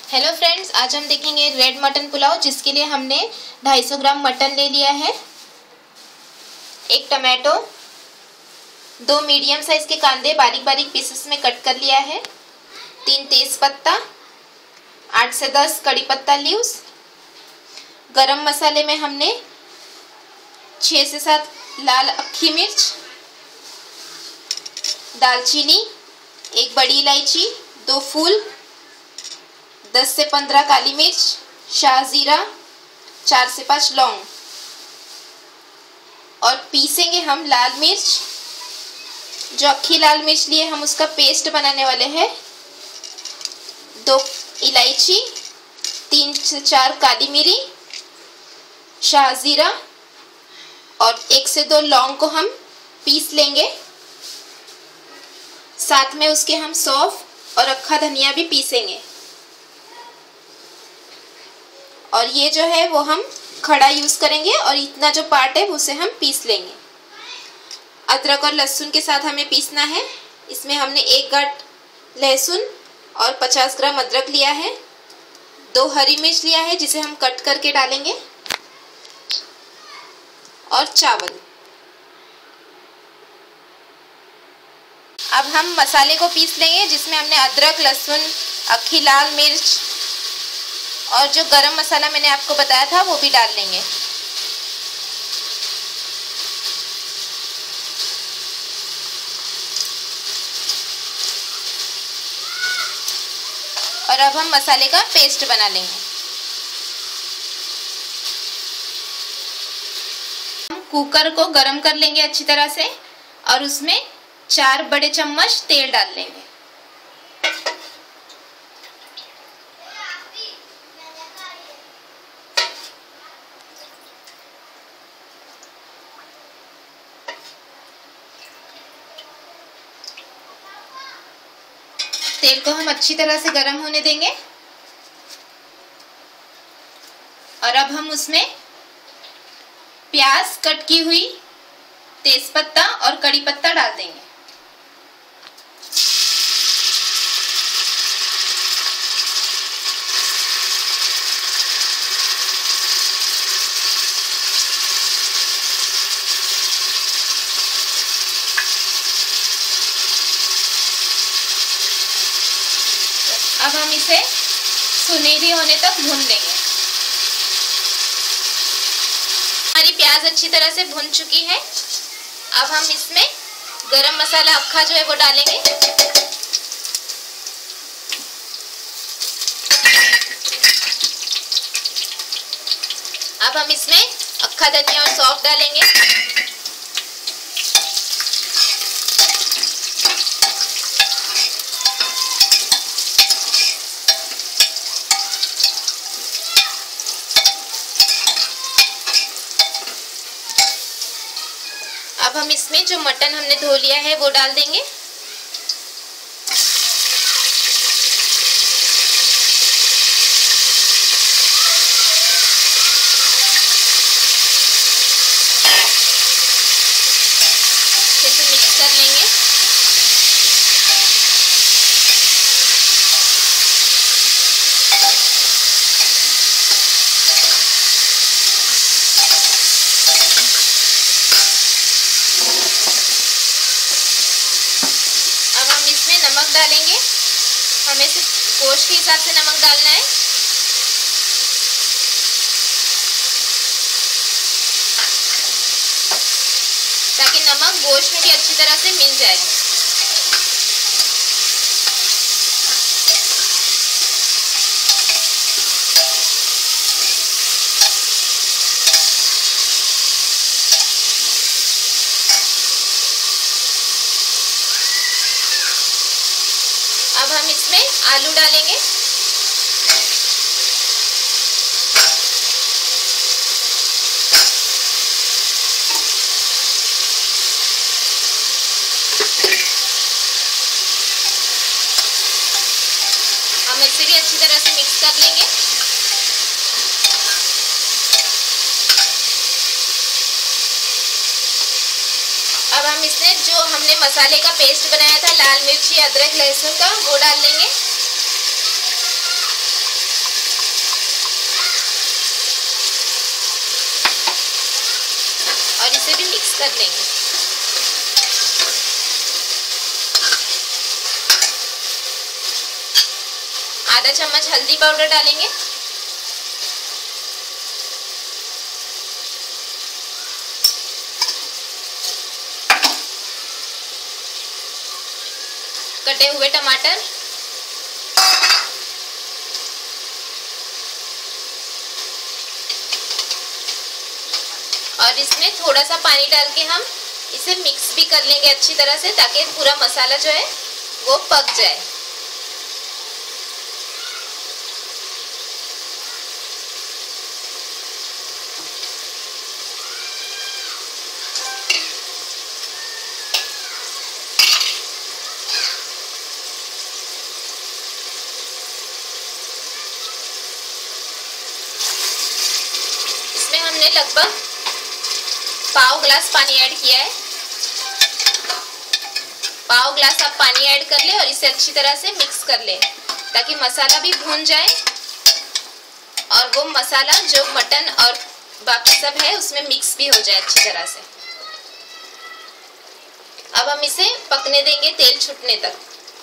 Hello friends, आज हम देखेंगे रेड मटन पुलाव, जिसके लिए हमने 250 ग्राम मटन ले लिया है, एक टमाटो, 2 मीडियम साइज के कांदे बारीक बारीक पीसेस में कट कर लिया है, 3 तेज पत्ता, 8 से 10 कड़ी पत्ता लीव्स। गरम मसाले में हमने 6 से 7 लाल अक्खी मिर्च, दालचीनी, 1 बड़ी इलायची, 2 फूल, 10 से 15 काली मिर्च, शाहजीरा, 4 से 5 लौंग। और पीसेंगे हम लाल मिर्च, जो अक्खी लाल मिर्च लिए हम उसका पेस्ट बनाने वाले हैं। 2 इलायची, 3 से 4 काली मिरी, शाहजीरा और 1 से 2 लौंग को हम पीस लेंगे। साथ में उसके हम सौंफ और अक्खा धनिया भी पीसेंगे। और ये जो है वो हम खड़ा यूज़ करेंगे और इतना जो पार्ट है उसे हम पीस लेंगे। अदरक और लहसुन के साथ हमें पीसना है। इसमें हमने 1 गांठ लहसुन और 50 ग्राम अदरक लिया है, 2 हरी मिर्च लिया है जिसे हम कट करके डालेंगे, और चावल। अब हम मसाले को पीस लेंगे, जिसमें हमने अदरक, लहसुन, अक्खी लाल मिर्च और जो गरम मसाला मैंने आपको बताया था वो भी डाल लेंगे। और अब हम मसाले का पेस्ट बना लेंगे। हम कुकर को गरम कर लेंगे अच्छी तरह से और उसमें 4 बड़े चम्मच तेल डाल लेंगे। तेल को हम अच्छी तरह से गरम होने देंगे और अब हम उसमें प्याज कट की हुई, तेजपत्ता और कड़ी पत्ता डाल देंगे। अब हम इसे सुनहरी होने तक भून लेंगे। हमारी प्याज अच्छी तरह से भुन चुकी है। अब हम इसमें गरम मसाला अक्खा जो है वो डालेंगे। अब हम इसमें अक्खा धनिया और सौंफ डालेंगे। अब हम इसमें जो मटन हमने धो लिया है वो डाल देंगे। अच्छे से मिक्स कर लेंगे। नमक डालेंगे। हमें सिर्फ गोश्त के हिसाब से नमक डालना है। ताकि नमक गोश्त में भी अच्छी तरह से मिल जाए। अब हम इसमें आलू डालेंगे। हम इसे भी अच्छी तरह से मिक्स कर लेंगे। अब हम इसमें जो हमने मसाले का पेस्ट बनाया था लाल मिर्ची, अदरक, लहसुन का, वो डाल लेंगे। मिक्स कर लेंगे। आधा चम्मच हल्दी पाउडर डालेंगे। कटे हुए टमाटर, और इसमें थोड़ा सा पानी डाल के हम इसे मिक्स भी कर लेंगे अच्छी तरह से, ताकि पूरा मसाला जो है वो पक जाए। इसमें हमने लगभग पाव ग्लास पानी ऐड किया है। पाव ग्लास आप पानी ऐड कर ले और इसे अच्छी तरह से मिक्स कर ले, ताकि मसाला भी भून जाए और वो मसाला जो मटन और बाकी सब है उसमें मिक्स भी हो जाए अच्छी तरह से। अब हम इसे पकने देंगे तेल छूटने तक।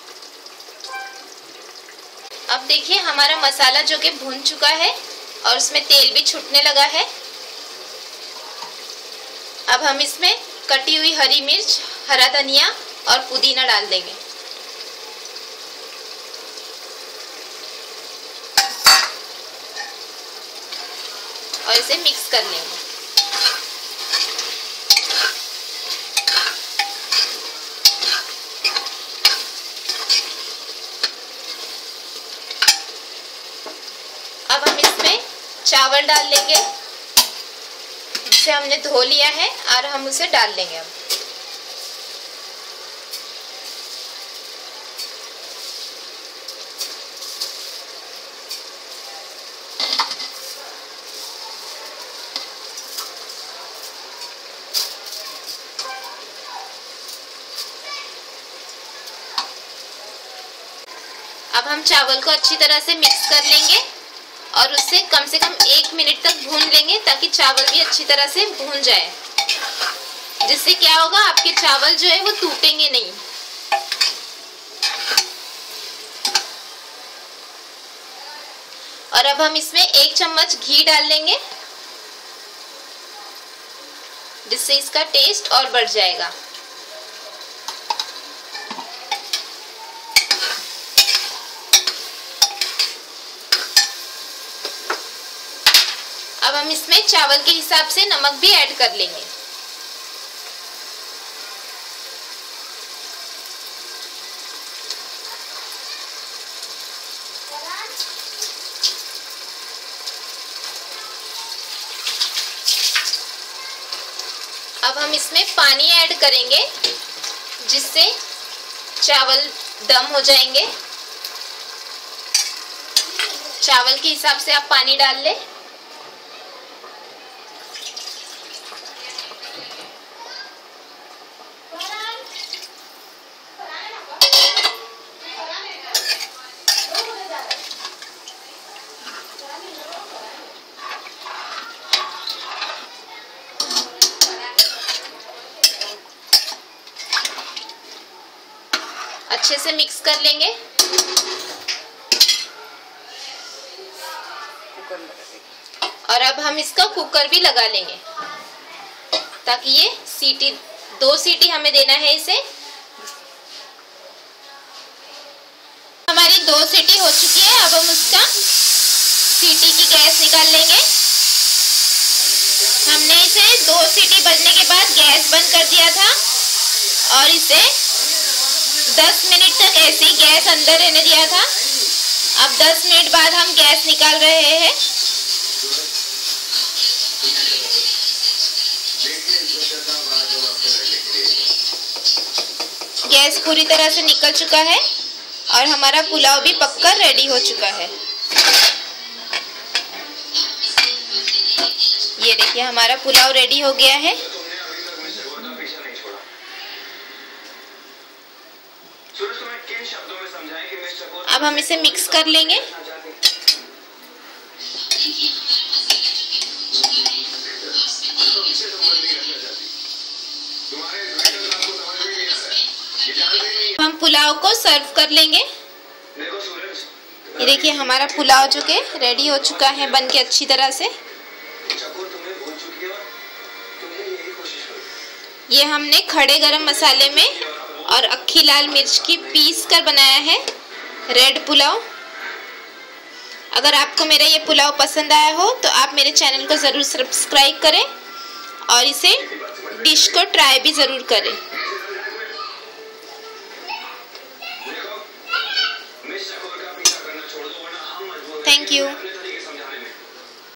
अब देखिए हमारा मसाला जो कि भून चुका है और उसमें तेल भी छूटने लगा है। अब हम इसमें कटी हुई हरी मिर्च, हरा धनिया और पुदीना डाल देंगे। और इसे मिक्स कर लेंगे। अब हम इसमें चावल डाल लेंगे जिसे हमने धो लिया है, और हम उसे डाल लेंगे। अब हम चावल को अच्छी तरह से मिक्स कर लेंगे और उससे कम से कम 1 मिनट तक भून लेंगे, ताकि चावल भी अच्छी तरह से भून जाए। जिससे क्या होगा, आपके चावल जो है वो टूटेंगे नहीं। और अब हम इसमें 1 चम्मच घी डाल लेंगे, जिससे इसका टेस्ट और बढ़ जाएगा। अब हम इसमें चावल के हिसाब से नमक भी ऐड कर लेंगे। अब हम इसमें पानी ऐड करेंगे, जिससे चावल दम हो जाएंगे। चावल के हिसाब से आप पानी डाल लें। अच्छे से मिक्स कर लेंगे। और अब हम इसका कुकर भी लगा लेंगे, ताकि ये सीटी 2 सीटी हमें देना है इसे। हमारी 2 सीटी हो चुकी है। अब हम उसका सीटी की गैस निकाल लेंगे। हमने इसे 2 सीटी बजने के बाद गैस बंद कर दिया था और इसे 10 मिनट तक ऐसे ही गैस अंदर रहने दिया था। अब 10 मिनट बाद हम गैस निकाल रहे हैं। गैस पूरी तरह से निकल चुका है और हमारा पुलाव भी पककर रेडी हो चुका है। ये देखिए हमारा पुलाव रेडी हो गया है। अब हम इसे मिक्स कर लेंगे। पुलाव को सर्व कर लेंगे। ये देखिए हमारा पुलाव जो कि रेडी हो चुका है बन के अच्छी तरह से। ये हमने खड़े गरम मसाले में और अक्खी लाल मिर्च की पीस कर बनाया है रेड पुलाव। अगर आपको मेरा ये पुलाव पसंद आया हो तो आप मेरे चैनल को ज़रूर सब्सक्राइब करें और इसे डिश को ट्राई भी ज़रूर करें। Thank you.